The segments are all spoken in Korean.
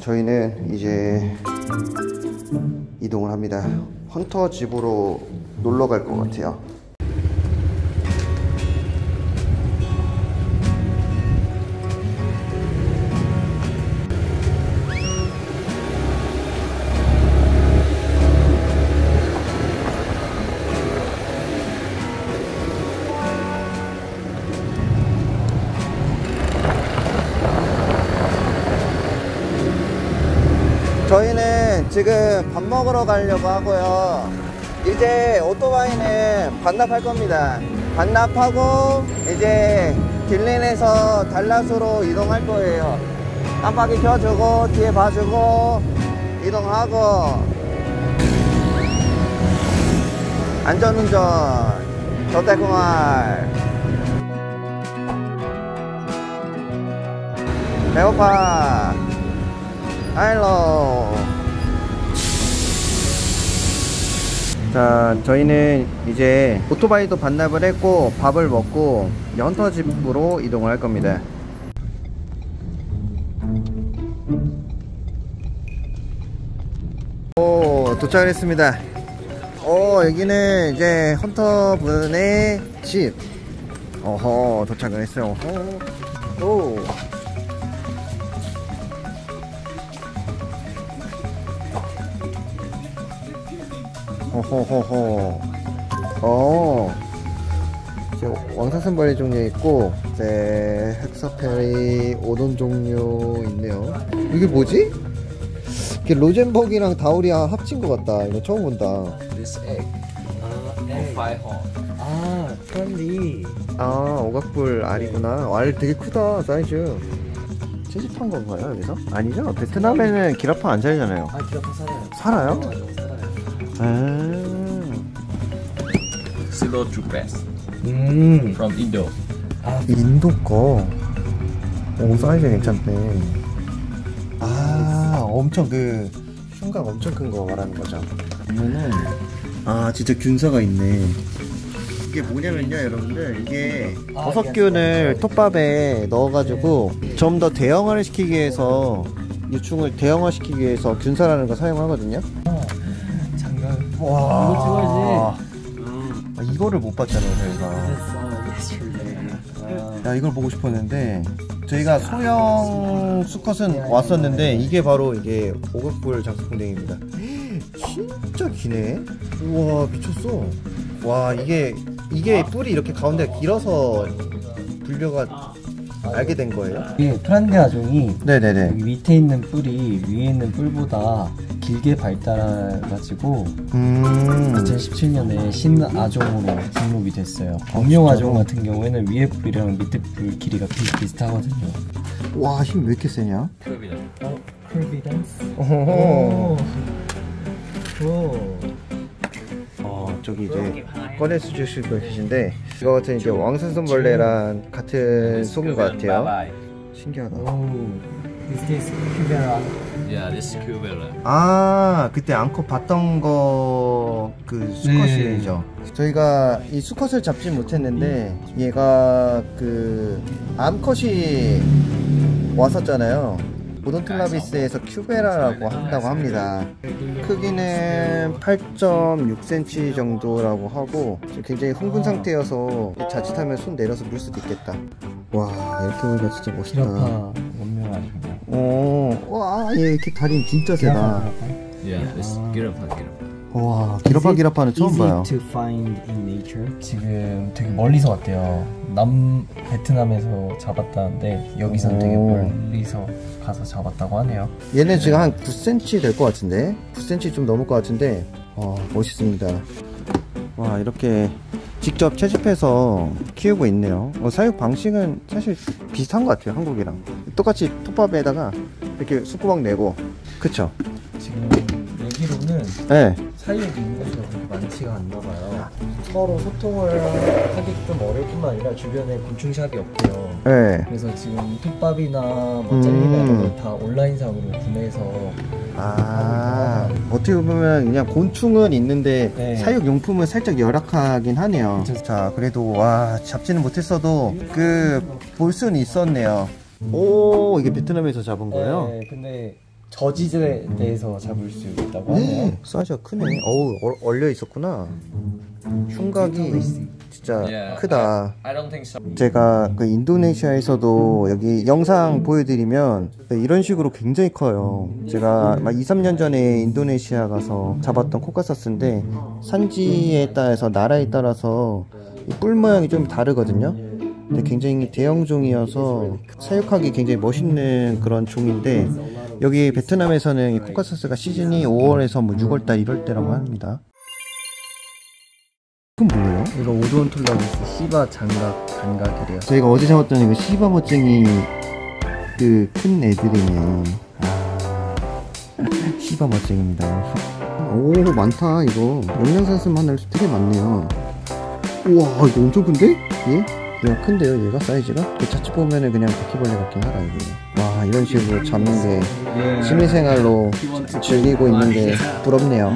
저희는 이제 이동을 합니다. 헌터 집으로 놀러 갈 것 같아요. 저희는 지금 밥 먹으러 가려고 하고요. 이제 오토바이는 반납할 겁니다. 반납하고 이제 길린에서 달랏으로 이동할 거예요. 깜빡이 켜주고 뒤에 봐주고 이동하고. 안전운전 저택공활. 배고파. 할로. 자, 저희는 이제 오토바이도 반납을 했고 밥을 먹고 헌터 집으로 이동을 할 겁니다. 오, 도착을 했습니다. 여기는 이제 헌터 분의 집. 어허, 도착을 했어요. 오. 호호호호. 이제 왕사슴벌레 종류 있고 이제 헥서페리 오돈 종류 있네요. 이게 뭐지? 이게 로젠버기랑 다우리아 합친 것 같다. 이거 처음 본다. This egg. 편리. 오각불 알이구나. 알 되게 크다. 사이즈. 채집한 건가요 여기서? 아니죠? 베트남에는 기라파 안 살잖아요. 기라파 살아요. 살아요? Silotrupes from Indo. 인도 거. 오, 사이즈 괜찮네. 엄청 흉곽 엄청 큰 거 말하는 거죠. 보면은 진짜 균사가 있네. 이게 뭐냐면요 여러분들, 이게 버섯균을 톱밥에 넣어가지고 좀 더 대형화를 시키기 위해서, 유충을 대형화시키기 위해서 균사라는 걸 사용하거든요. 와, 이거 찍어야지. 이거를 못 봤잖아요 저희가. 야, 이걸 보고 싶었는데, 저희가 소형 수컷은 왔었는데 이게 바로 이게 오각불 장수풍뎅이입니다. 진짜 기네. 우와, 미쳤어. 와, 이게 뿔이 이렇게 가운데가 길어서 분류가 알게 된 거예요? 이게 프란데아종이 네네네. 여기 밑에 있는 뿔이 위에 있는 뿔보다 길게 발달해가지고 2017년에 신아종으로 등록이 됐어요. 검룡아종 같은 경우에는 위에 뿔이랑 밑에 뿔 길이가 비슷하거든요. 와, 힘 왜 이렇게 세냐? 컬비던스? 저기 이제 꺼내서 주실 분 계신데, 이거 같은 이제 왕사슴벌레랑 같은 속인 것 같아요. 신기하다. Is this Cubera? Yeah, this is Cubera. 그때 암컷 봤던 거 그 수컷이죠. 저희가 이 수컷을 잡지 못했는데 얘가 그 암컷이 왔었잖아요. 오돈틀라비스에서 큐베라라고 한다고 합니다. 크기는 8.6cm 정도라고 하고 굉장히 흥분 상태여서 자칫하면 손 내려서 물 수도 있겠다. 와, 이렇게 보니까 진짜 멋있다. 기라파 원묘아종. 와, 얘 이렇게 다리는 진짜 세다. Yeah, this Giraffa. 와, 기라파는 처음 봐요. Easy to find in nature. 지금 되게 멀리서 왔대요. 베트남에서 잡았다는데 여기선 되게 멀리서 가서 잡았다고 하네요. 얘는 지금 한 9cm 될 것 같은데, 9cm 좀 넘을 것 같은데, 멋있습니다. 와, 이렇게 직접 채집해서 키우고 있네요. 사육 방식은 사실 비슷한 것 같아요, 한국이랑. 똑같이 톱밥에다가 이렇게 숯구멍 내고. 그쵸? 지금 내기로는 네. 사육 인구수가 그렇게 많지가 않나 봐요. 서로 소통을 하기 좀 어려울 뿐만 아니라 주변에 곤충샵이 없고요. 네. 그래서 지금 톱밥이나 뭐 젤리나 이런 걸 다 온라인상으로 구매해서 어떻게 보면 그냥 곤충은 있는데 네. 사육용품은 살짝 열악하긴 하네요. 자, 그래도 와, 잡지는 못했어도 볼 수는 있었네요. 오, 이게 베트남에서 잡은 거예요? 네, 근데 저지대에 대해서 잡을 수 있다고 하네요. 사이즈가 크네. 어우, 얼려 있었구나. 흉곽이 진짜 크다. I don't think so. 제가 그 인도네시아에서도 여기 영상 보여드리면 이런 식으로 굉장히 커요. 제가 막 2, 3년 전에 인도네시아 가서 잡았던 코카사스인데 산지에 따라서 나라에 따라서 이 뿔 모양이 좀 다르거든요. 근데 굉장히 대형 종이어서 사육하기 굉장히 멋있는 그런 종인데 여기 베트남에서는 이 코카사스가 시즌이 5월에서 뭐 6월달 이럴 때라고 합니다. 이건 뭐예요? 이거 오도온톨라리스 시바 장갑 단각이래요. 저희가 어제 잡았던 이거 시바 멋쟁이 그 큰 애들이네. 시바 멋쟁입니다. 오, 많다. 이거 영양사슴 하나 되게 많네요. 우와, 이거 엄청 큰데? 얘? 얘가 큰데요, 얘가 사이즈가? 그 자칫 보면은 그냥 바퀴벌레 같긴 하다, 이거. 와, 이런 식으로 잡는 게 취미생활로 즐기고 있는 게 부럽네요.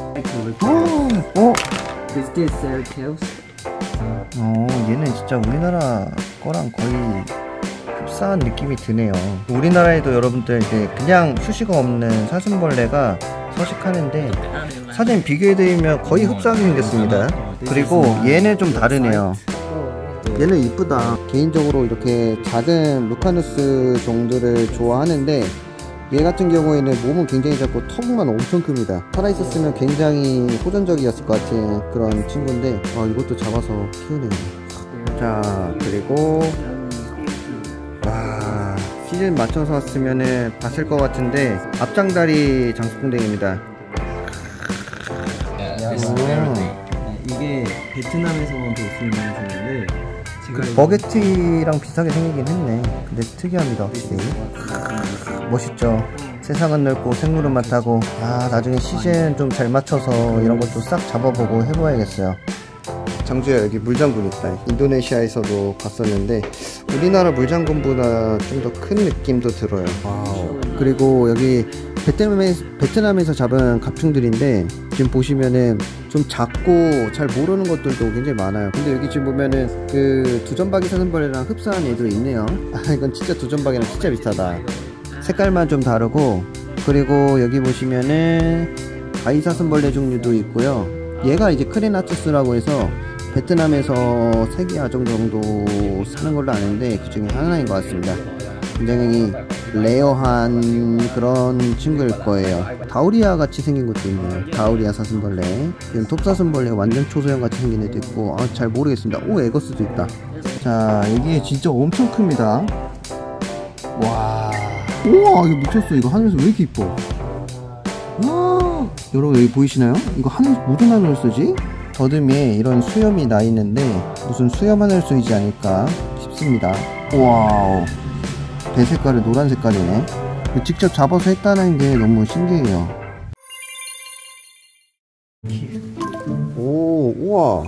얘는 진짜 우리나라 거랑 거의 흡사한 느낌이 드네요. 우리나라에도 여러분들 이제 그냥 수시가 없는 사슴벌레가 서식하는데 사진 비교해드리면 거의 흡사하게 생겼습니다. 그리고 얘는 좀 다르네요. 얘는 이쁘다. 개인적으로 이렇게 작은 루카누스 종들을 좋아하는데 얘 같은 경우에는 몸은 굉장히 작고 턱만 엄청 큽니다. 살아있었으면 굉장히 호전적이었을 것 같은 그런 친구인데 이것도 잡아서 키우네요. 자, 그리고 와, 시즌 맞춰서 왔으면은 봤을 것 같은데 앞장다리 장수풍뎅입니다. 이게 베트남에서만 볼 수 있는 종인데 그 버게티랑 비슷하게 생기긴 했네. 근데 특이합니다, 확실히. 멋있죠. 세상은 넓고 생물은 많다고. 나중에 시즌 좀 잘 맞춰서 이런 것도 싹 잡아보고 해봐야겠어요. 장주야, 여기 물장군 있다. 인도네시아에서도 봤었는데 우리나라 물장군보다 좀 더 큰 느낌도 들어요. 와우. 그리고 여기 베트남에서 잡은 갑충들인데 지금 보시면은 좀 작고 잘 모르는 것들도 굉장히 많아요. 근데 여기 지금 보면은 그 두점박이 사슴벌레랑 흡사한 애도 있네요. 이건 진짜 두점박이랑 진짜 비슷하다. 색깔만 좀 다르고, 그리고 여기 보시면은 가이사슴벌레 종류도 있고요. 얘가 이제 크레나투스라고 해서 베트남에서 3개 아종 정도 사는 걸로 아는데 그 중에 하나인 것 같습니다. 굉장히 레어한 그런 친구일 거예요. 다우리아 같이 생긴 것도 있네요. 다우리아 사슴벌레. 지금 톱사슴벌레 완전 초소형 같이 생긴 애도 있고, 잘 모르겠습니다. 오, 에거스도 있다. 자, 이게 진짜 엄청 큽니다. 와, 우와, 이거 미쳤어. 이거 하늘에서 왜 이렇게 이뻐? 와, 여러분 여기 보이시나요? 이거 하늘 무슨 하늘을 쓰지? 더듬이에 이런 수염이 나 있는데 무슨 수염 하늘 쓰이지 않을까 싶습니다. 와우, 배 색깔이 노란 색깔이네. 직접 잡아서 했다는 게 너무 신기해요. 오, 우와,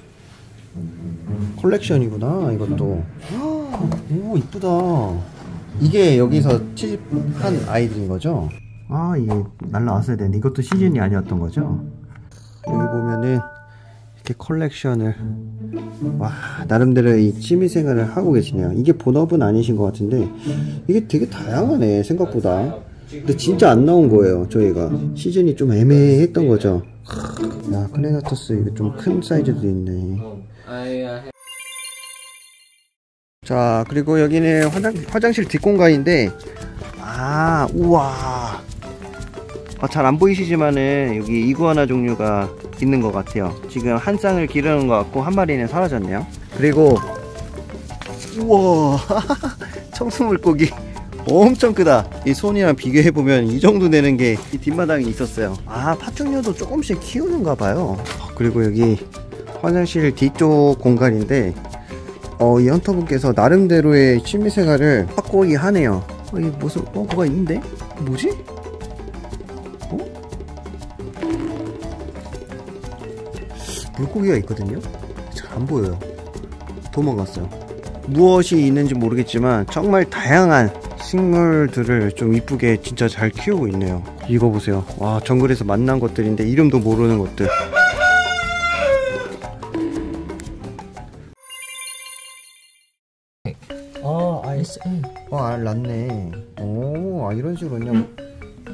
컬렉션이구나 이것도. 오, 이쁘다. 이게 여기서 채집한 아이들인 거죠? 이게 날라왔어야 되는데 이것도 시즌이 아니었던 거죠? 여기 보면은 이렇게 컬렉션을, 와, 나름대로 이 취미생활을 하고 계시네요. 이게 본업은 아니신 것 같은데 이게 되게 다양하네, 생각보다. 근데 진짜 안 나온 거예요. 저희가 시즌이 좀 애매했던 거죠. 야, 크레나투스 이거 좀 큰 사이즈도 있네. 자, 그리고 여기는 화장실 뒷공간인데, 우와, 잘 안 보이시지만은 여기 이구아나 종류가 있는 것 같아요. 지금 한 쌍을 기르는 것 같고 한 마리는 사라졌네요. 그리고 우와, 청수물고기 엄청 크다. 이 손이랑 비교해보면 이 정도 되는 게 이 뒷마당에 있었어요. 파충류도 조금씩 키우는가 봐요. 그리고 여기 화장실 뒤쪽 공간인데 이 헌터분께서 나름대로의 취미생활을 확고히 하네요. 이 무슨 뭐가 있는데? 뭐지? 물고기가 있거든요? 잘 안 보여요. 도망갔어요. 무엇이 있는지 모르겠지만 정말 다양한 식물들을 좀 이쁘게 진짜 잘 키우고 있네요. 이거 보세요. 와, 정글에서 만난 것들인데 이름도 모르는 것들. ISA. 알 났네. 오, 이런 식으로 그냥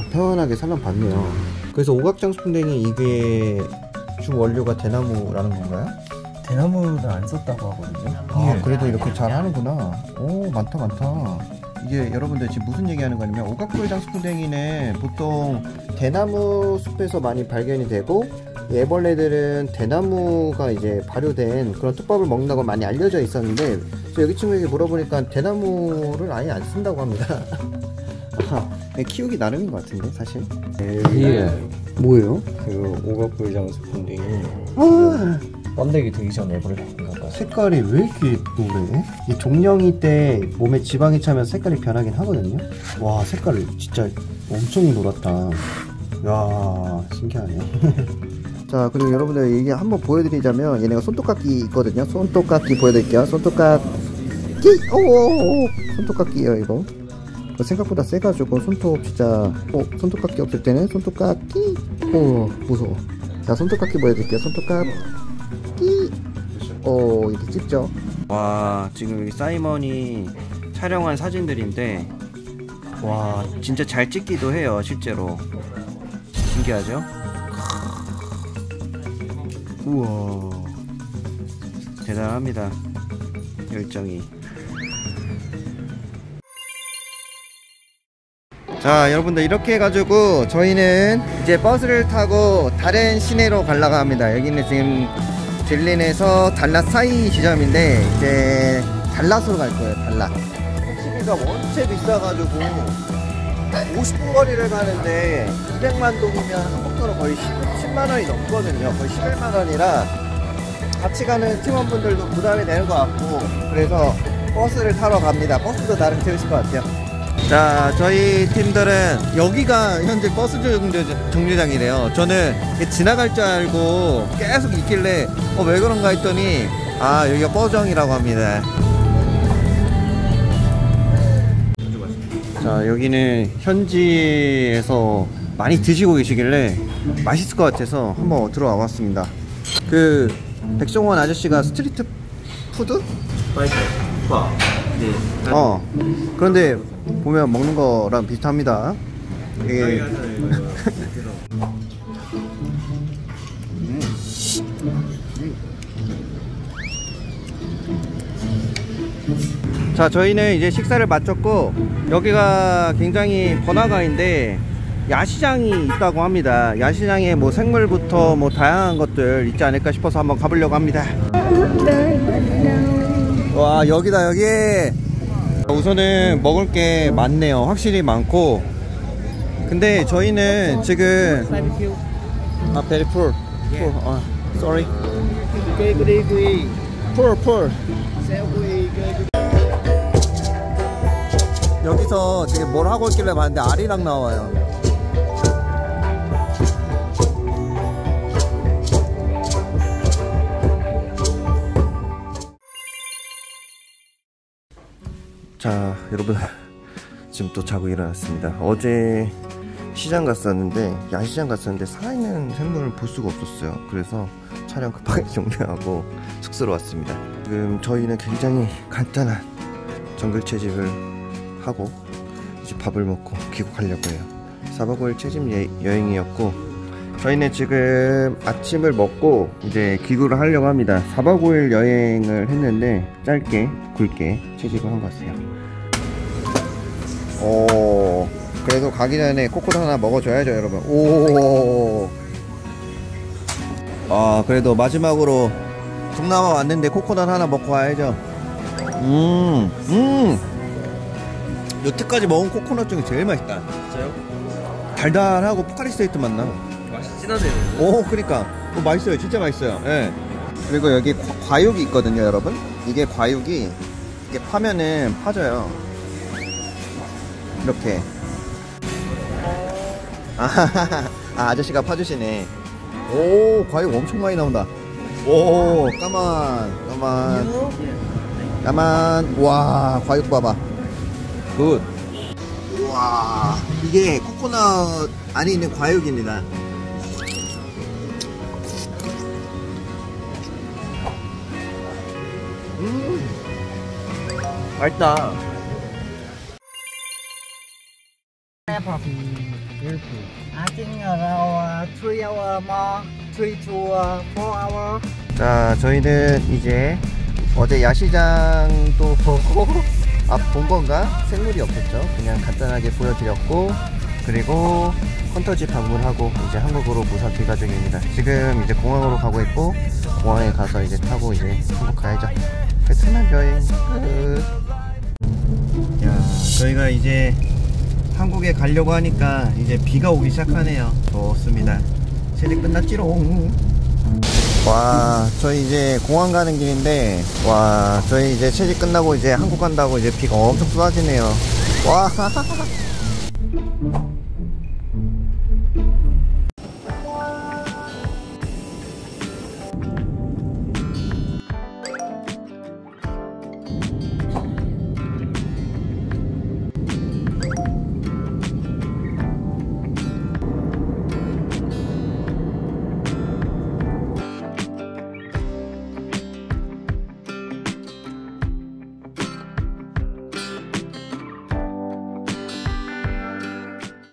편하게 살랑봤네요. 그래서 오각장수풍뎅이 이게 주 원료가 대나무라는 건가요? 대나무는 안 썼다고 하거든요. 아, 그래도 이렇게 잘 하는구나. 오, 많다. 이게 여러분들 지금 무슨 얘기하는 거냐면 오각불 장수풍뎅이는 보통 대나무 숲에서 많이 발견이 되고 애벌레들은 대나무가 이제 발효된 그런 톱밥을 먹는다고 많이 알려져 있었는데 여기 친구에게 물어보니까 대나무를 아예 안 쓴다고 합니다. 키우기 나름인 것 같은데 사실. 이게 뭐예요? 그 오각불 장수풍뎅이 아, 번데기 되기 전에 애벌레인가 봐요. 색깔이 왜 이렇게 노래? 이 종령이 때 몸에 지방이 차면 색깔이 변하긴 하거든요. 와, 색깔이 진짜 엄청 노랗다. 야, 신기하네. 자, 그리고 여러분들 이게 한번 보여드리자면 얘네가 손톱깎이 있거든요. 손톱깎이 보여드릴게요. 손톱깎이. 오, 손톱깎이에요 이거. 생각보다 세가지고 손톱 진짜. 손톱깎이 없을 때는 손톱깎이. 오, 무서워. 자, 손톱깎이 보여드릴게요. 손톱깎이. 오, 이렇게 찍죠. 와, 지금 여기 사이먼이 촬영한 사진들인데 와, 진짜 잘 찍기도 해요 실제로. 신기하죠? 우와, 대단합니다. 열정이. 자, 여러분들 이렇게 해가지고 저희는 이제 버스를 타고 다른 시내로 가려고 합니다. 여기는 지금 딜린에서 달랏 사이 지점인데 이제 달랏으로 갈 거예요. 달랏. 택시비가 원체 비싸가지고 50분 거리를 가는데 200만 동이면 한국도로 거의 10만 원이 넘거든요. 거의 11만 원이라 같이 가는 팀원분들도 부담이 되는 것 같고 그래서 버스를 타러 갑니다. 버스도 나름 재밌을 것 같아요. 자, 저희 팀들은 여기가 현재 버스 정류장이래요. 저는 지나갈 줄 알고 계속 있길래 왜 그런가 했더니 여기가 버스정이라고 합니다. 자, 여기는 현지에서 많이 드시고 계시길래 맛있을 것 같아서 한번 들어와 봤습니다. 그 백종원 아저씨가 스트리트 푸드? 그런데 보면 먹는 거랑 비슷합니다. 이게 자, 저희는 이제 식사를 마쳤고 여기가 굉장히 번화가인데 야시장이 있다고 합니다. 야시장에 뭐 생물부터 뭐 다양한 것들 있지 않을까 싶어서 한번 가보려고 합니다. 와, 여기다 여기. 우선은 먹을 게 많네요. 확실히 많고. 근데 저희는 지금 very full. Sorry. Full. 여기서 지금 뭘 하고 있길래 봤는데 알이랑 나와요. 자, 여러분 지금 또 자고 일어났습니다. 어제 시장 갔었는데 야시장 갔었는데 살아있는 생물을 볼 수가 없었어요. 그래서 촬영 급하게 종료하고 숙소로 왔습니다. 지금 저희는 굉장히 간단한 정글 채집을 하고 이제 밥을 먹고 귀국하려고 해요. 4박 5일 채집 여행이었고 저희는 지금 아침을 먹고 이제 귀국을 하려고 합니다. 4박 5일 여행을 했는데 짧게 굵게 채집을 한 것 같아요. 그래도 가기 전에 코코넛 하나 먹어줘야죠 여러분. 그래도 마지막으로 동남아 왔는데 코코넛 하나 먹고 와야죠. 여태까지 먹은 코코넛 중에 제일 맛있다. 진짜요? 달달하고 포카리 스웨이트 맛나. 맛있진 하네요. 그러니까 맛있어요. 진짜 맛있어요. 예. 그리고 여기 과육이 있거든요 여러분. 이게 과육이 이렇게 파면은 파져요. 이렇게. 아저씨가 파주시네. 오, 과육 엄청 많이 나온다. 오, 까만. 와, 과육 봐봐. 굿. 우와, 이게 코코넛 안에 있는 과육입니다. 맛있다. I think around 3 hours more, 3 to 4 hours. 자, 저희는 이제 어제 야시장도 보고 본 건가? 생물이 없었죠. 그냥 간단하게 보여드렸고, 그리고 헌터지 방문하고 이제 한국으로 무사 귀가 중입니다. 지금 이제 공항으로 가고 있고, 공항에 가서 이제 타고 이제 한국 가야죠. 베트남 여행 끝. 야, 저희가 이제 한국에 가려고 하니까 이제 비가 오기 시작하네요. 좋습니다. 체리 끝났지롱. 와, 저희 이제 공항 가는 길인데, 와, 저희 이제 체리 끝나고 이제 한국 간다고 이제 비가 엄청 쏟아지네요. 와.